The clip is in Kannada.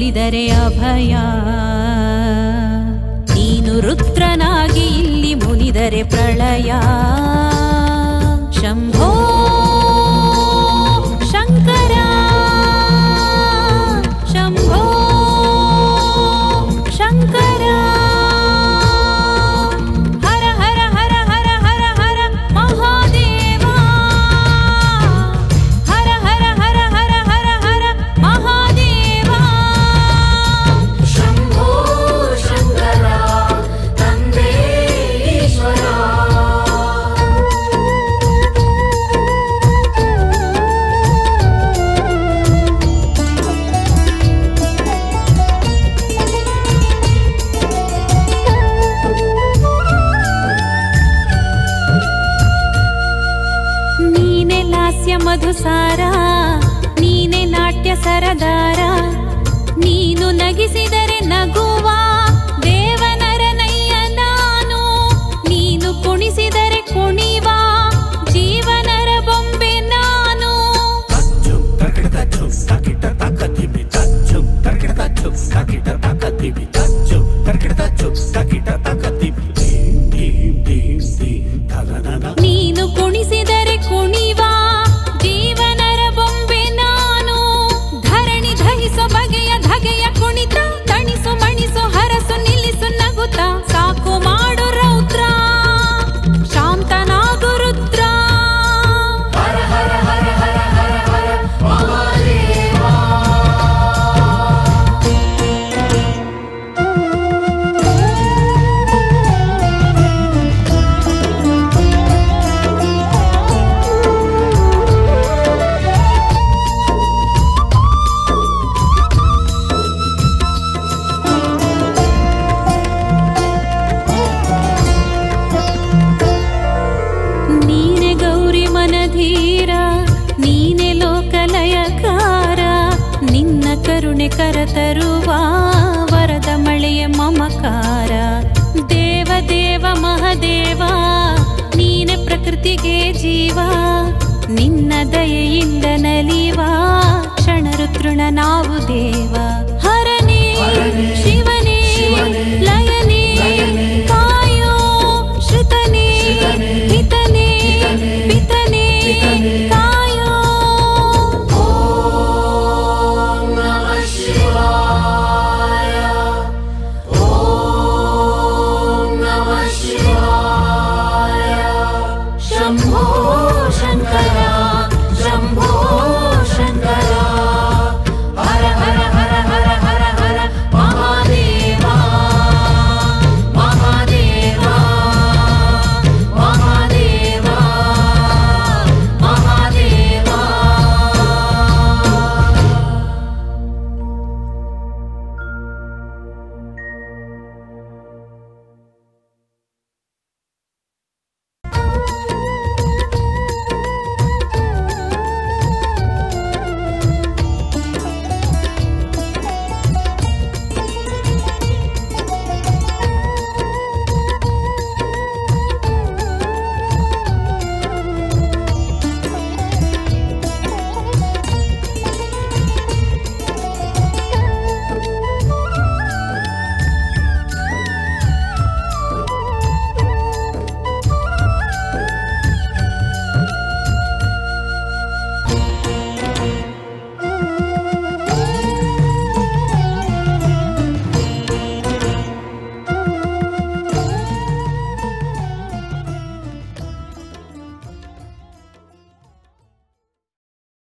ಒಲಿದರೆ ಅಭಯ. ನೀನು ರುದ್ರನಾಗಿ ಇಲ್ಲಿ ಮುನಿದರೆ ಪ್ರಳಯ. ಶಂಭೋ ಶಂಕರ ಶಂಭೋ ಶಂಕರ. ಹರ ಹರ ಹರ ಹರ ಹರ ಹರ ಮಹಾದೇವ. ಹರ ಹರ ಹರ ಹರ ಹರ ಹರ ಮಹಾದೇವ. ಶಂಭೋ ಶಂಕರ ತಂದೆ ಈಶ್ವರ. ನೀನೆ ಲಾಸ್ಯ ಮಧುಸಾರ, ನೀನೆ ನಾಟ್ಯ ಸರದಾರ. ನೀನು ನಗಿಸಿದರೆ ನಗುವ ದೇವನರನಯ್ಯ ನಾನು. ನೀನು ಕುಣಿಸಿದರೆ ಕುಣಿವ ಜೀವನರ ಬೊಂಬೆ ನಾನು. ನೀನು ಕುಣಿಸಿದರೆ ಕುಣಿವ ಜೀವನರ ಬೊಂಬೆ ನಾನು. ಧರಣಿ ದಹಿಸೋ ಬಗೆಯ ಧಗೆಯ ಕುಣಿತ, ತಣಿಸು ಮಣಿಸು ಹರಸು ನಿಲ್ಲಿಸು ನಗುತ್ತ. ಸಾಕು ಮಾಡು ರೌದ್ರ, ಶಾಂತನಾಗು ರುದ್ರ. ಹರ ಹರ ಹರ ಹರ ಹರ ಹರ ಮಹಾದೇವ. ನೀನೆ ಗೌರಿ ಮನಧೀರ, ನೀನೆ ಲೋಕಲಯಕಾರ. ನಿನ್ನ ಕರುಣೆ ಕರತರುವ ವರದ ಮಳೆಯ ಮಮಕಾರ. ದೇವ ದೇವ ಮಹದೇವ, ನೀನೆ ಪ್ರಕೃತಿಗೆ ಜೀವ. ನಿನ್ನ ದಯೆಯಿಂದ ನಲಿವ ಕ್ಷಣ